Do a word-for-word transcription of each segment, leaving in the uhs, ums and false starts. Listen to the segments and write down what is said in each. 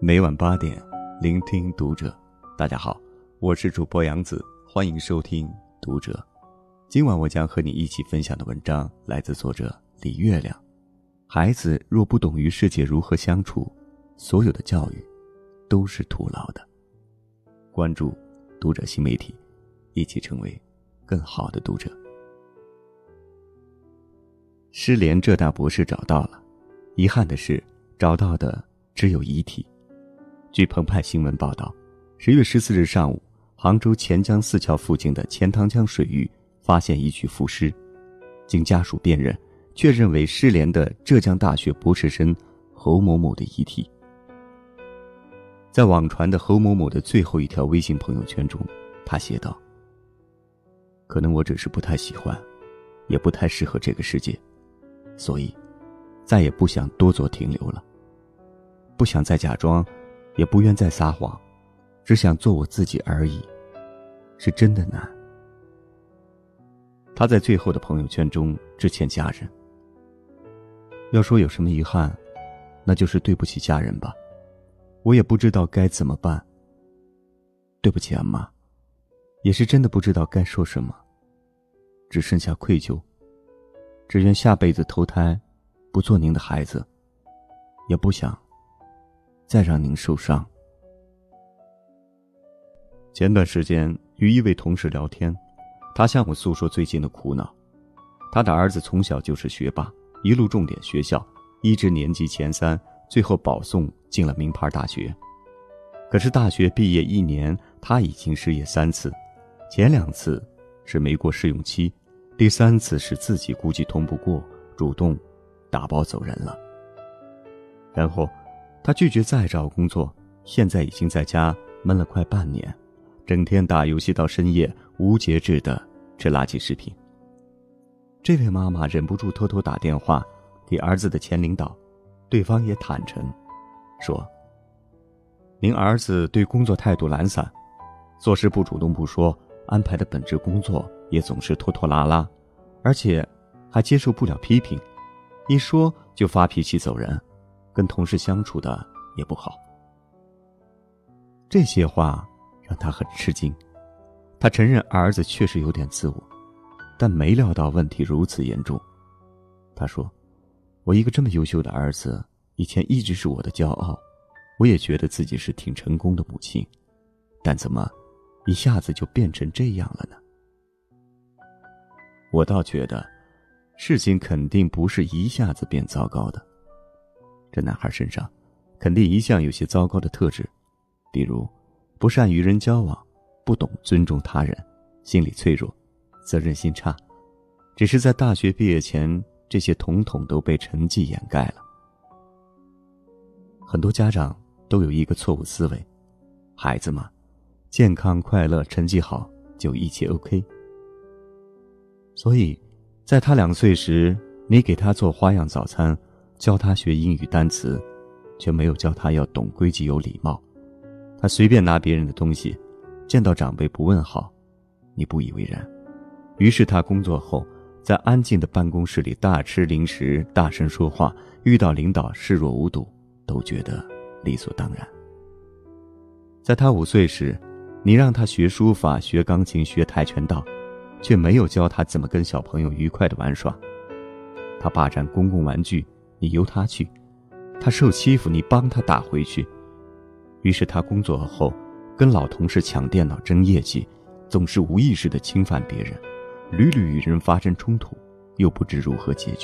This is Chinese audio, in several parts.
每晚八点，聆听读者。大家好，我是主播杨子，欢迎收听读者。今晚我将和你一起分享的文章来自作者李月亮。孩子若不懂与世界如何相处，所有的教育都是徒劳的。关注读者新媒体，一起成为更好的读者。失联浙大博士找到了，遗憾的是找到的只有遗体。据澎湃新闻报道，十月十四日上午，杭州钱江四桥附近的钱塘江水域发现一具浮尸，经家属辨认，确认为失联的浙江大学博士生侯某某的遗体。在网传的侯某某的最后一条微信朋友圈中，他写道：可能我只是不太喜欢，也不太适合这个世界，所以再也不想多做停留了，不想再假装，也不愿再撒谎，只想做我自己而已，是真的难。他在最后的朋友圈中致歉家人，要说有什么遗憾，那就是对不起家人吧，我也不知道该怎么办。对不起阿妈，也是真的不知道该说什么，只剩下愧疚，只愿下辈子投胎不做您的孩子，也不想再让您受伤。前段时间与一位同事聊天，他向我诉说最近的苦恼。他的儿子从小就是学霸，一路重点学校，一直年级前三，最后保送进了名牌大学。可是大学毕业一年，他已经失业三次，前两次是没过试用期，第三次是自己估计通不过，主动打包走人了。然后他拒绝再找工作，现在已经在家闷了快半年，整天打游戏到深夜，无节制地吃垃圾食品。这位妈妈忍不住偷偷打电话给儿子的前领导，对方也坦诚说：您儿子对工作态度懒散，做事不主动不说，安排的本职工作也总是拖拖拉拉，而且还接受不了批评，一说就发脾气走人，跟同事相处的也不好。这些话让他很吃惊，他承认儿子确实有点自我，但没料到问题如此严重。他说：我一个这么优秀的儿子，以前一直是我的骄傲，我也觉得自己是挺成功的母亲，但怎么一下子就变成这样了呢？我倒觉得事情肯定不是一下子变糟糕的，这男孩身上肯定一向有些糟糕的特质，比如不善与人交往，不懂尊重他人，心理脆弱，责任心差。只是在大学毕业前，这些统统都被成绩掩盖了。很多家长都有一个错误思维，孩子嘛，健康快乐成绩好就一切 OK。 所以在他两岁时，你给他做花样早餐，教他学英语单词，却没有教他要懂规矩有礼貌。他随便拿别人的东西，见到长辈不问好，你不以为然。于是他工作后在安静的办公室里大吃零食，大声说话，遇到领导视若无睹，都觉得理所当然。在他五岁时，你让他学书法，学钢琴，学跆拳道，却没有教他怎么跟小朋友愉快地玩耍。他霸占公共玩具，你由他去；他受欺负，你帮他打回去。于是他工作后跟老同事抢电脑争业绩，总是无意识地侵犯别人，屡屡与人发生冲突，又不知如何解决。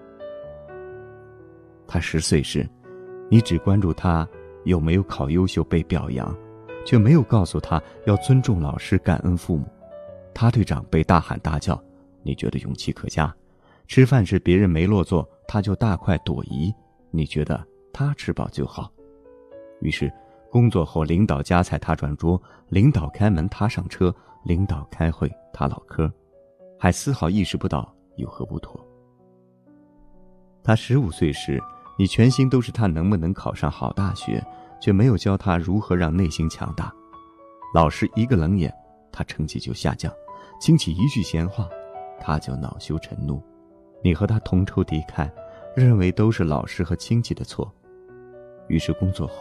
他十岁时，你只关注他有没有考优秀被表扬，却没有告诉他要尊重老师，感恩父母。他对长辈大喊大叫，你觉得勇气可嘉；吃饭时别人没落座，他就大快朵颐，你觉得他吃饱就好。于是工作后领导夹菜他转桌，领导开门他上车，领导开会他唠嗑，还丝毫意识不到有何不妥。他十五岁时，你全心都是他能不能考上好大学，却没有教他如何让内心强大。老师一个冷眼，他成绩就下降；亲戚一句闲话，他就恼羞成怒。你和他同仇敌忾，认为都是老师和亲戚的错。于是工作后，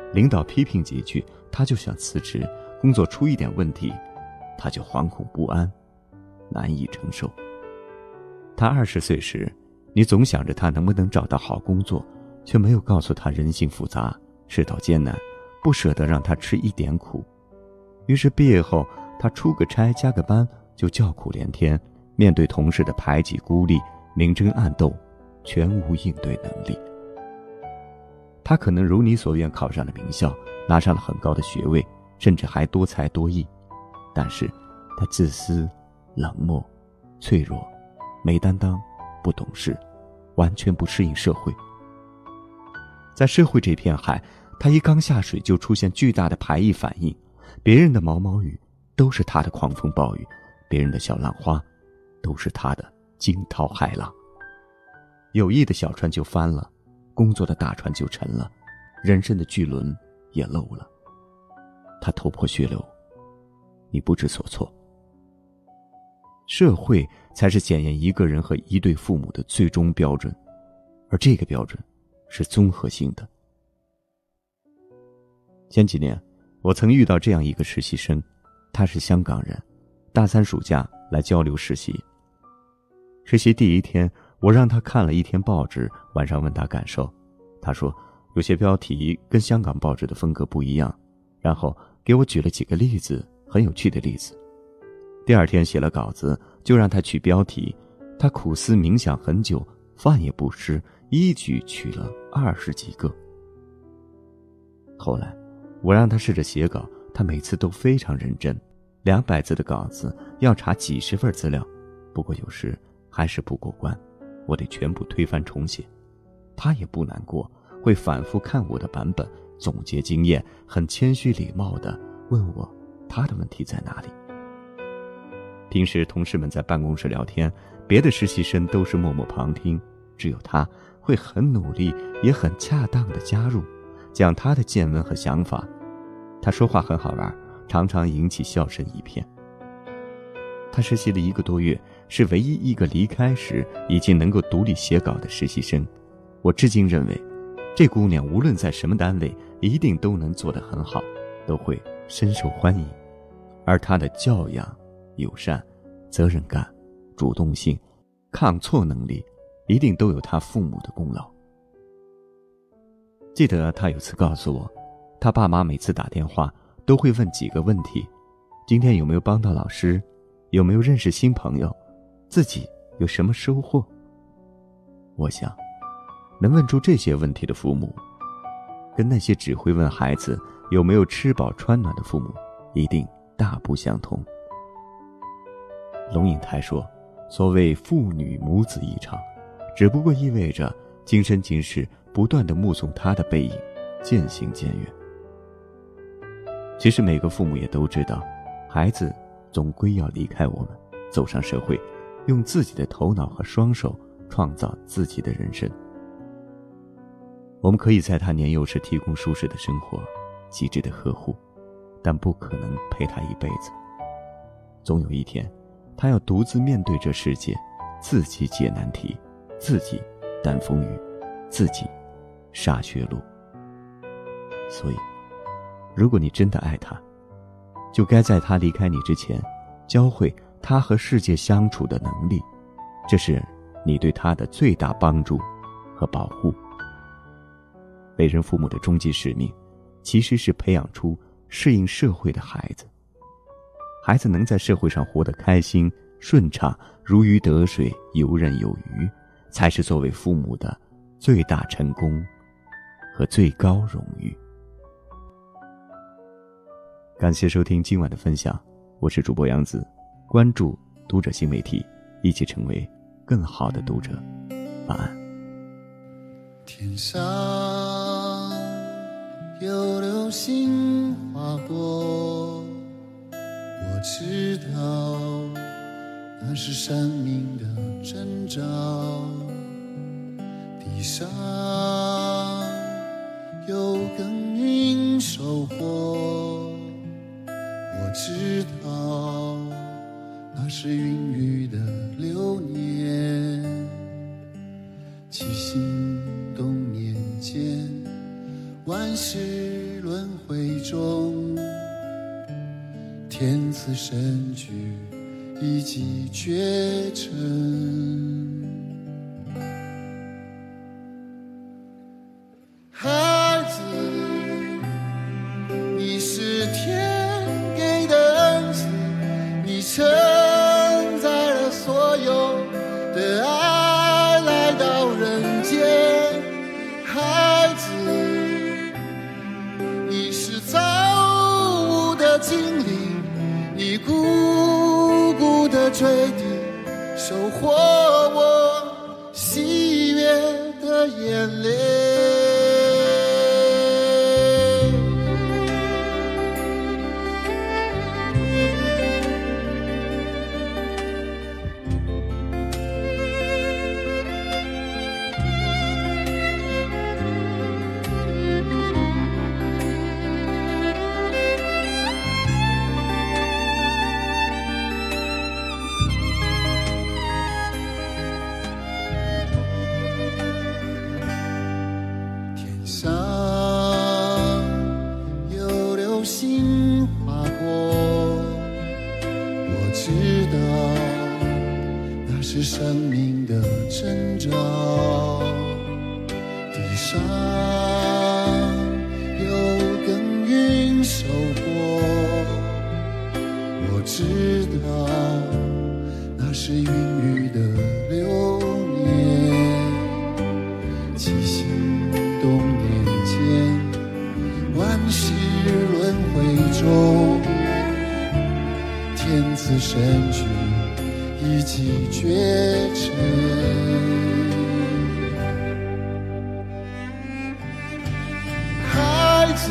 领导批评几句，他就想辞职；工作出一点问题，他就惶恐不安，难以承受。他二十岁时，你总想着他能不能找到好工作，却没有告诉他人性复杂，世道艰难，不舍得让他吃一点苦。于是毕业后，他出个差加个班就叫苦连天，面对同事的排挤孤立，明争暗斗，全无应对能力。他可能如你所愿考上了名校，拿上了很高的学位，甚至还多才多艺，但是他自私、冷漠、脆弱，没担当，不懂事，完全不适应社会。在社会这片海，他一刚下水就出现巨大的排异反应，别人的毛毛雨都是他的狂风暴雨，别人的小浪花都是他的惊涛骇浪。友谊的小船就翻了，工作的大船就沉了，人生的巨轮也漏了。他头破血流，你不知所措。社会才是检验一个人和一对父母的最终标准，而这个标准是综合性的。前几年，我曾遇到这样一个实习生，他是香港人，大三暑假来交流实习。实习第一天，我让他看了一天报纸，晚上问他感受。他说有些标题跟香港报纸的风格不一样，然后给我举了几个例子，很有趣的例子。第二天写了稿子，就让他取标题，他苦思冥想很久，饭也不吃，一举取了二十几个。后来我让他试着写稿，他每次都非常认真，两百字的稿子要查几十份资料，不过有时还是不过关，我得全部推翻重写。他也不难过，会反复看我的版本，总结经验，很谦虚礼貌地问我他的问题在哪里。平时同事们在办公室聊天，别的实习生都是默默旁听，只有他会很努力，也很恰当地加入，讲他的见闻和想法。他说话很好玩，常常引起笑声一片。他实习了一个多月，是唯一一个离开时已经能够独立写稿的实习生。我至今认为，这姑娘无论在什么单位，一定都能做得很好，都会深受欢迎。而她的教养、友善、责任感、主动性、抗挫能力，一定都有她父母的功劳。记得她有次告诉我，她爸妈每次打电话都会问几个问题：今天有没有帮到老师？有没有认识新朋友？自己有什么收获？我想，能问出这些问题的父母，跟那些只会问孩子有没有吃饱穿暖的父母，一定大不相同。龙应台说，所谓父女母子一场，只不过意味着今生今世不断地目送他的背影渐行渐远。其实每个父母也都知道，孩子总归要离开我们，走上社会，用自己的头脑和双手创造自己的人生。我们可以在他年幼时提供舒适的生活，极致的呵护，但不可能陪他一辈子。总有一天，他要独自面对这世界，自己解难题，自己担风雨，自己杀血路。所以，如果你真的爱他，就该在他离开你之前，教会他和世界相处的能力，这是你对他的最大帮助和保护。为人父母的终极使命，其实是培养出适应社会的孩子。孩子能在社会上活得开心、顺畅、如鱼得水、游刃有余，才是作为父母的最大成功和最高荣誉。感谢收听今晚的分享，我是主播杨子，关注读者新媒体，一起成为更好的读者。晚安。 天上有流星划过，我知道那是生命的征兆。地上有耕耘收获，我知道那是孕育的流年。起心动念间， 万世轮回中，天赐神驹，以及绝尘。孩子，你是天给的恩赐，你承载了所有的爱来到人间。孩子，你是造物的精灵，你孤孤的坠地，收获我喜悦的眼泪。上有流星划过，我知道那是生命的征兆。地上有耕耘收获，我知道那是孕育的流年。七星动念间，万世轮回中，天赐神驹，以及绝尘。孩子，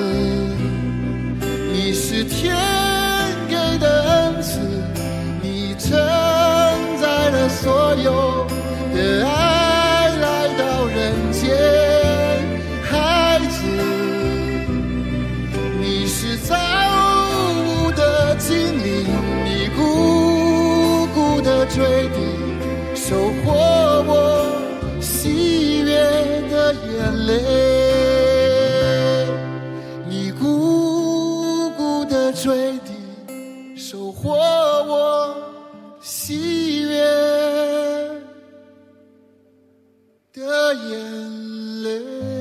你是天给的恩赐，你承载了所有的爱来到人间。孩子，你是造物的精灵，你孤孤的坠地，收获我喜悦的眼泪。你孤孤的坠地，收获我喜悦的眼泪。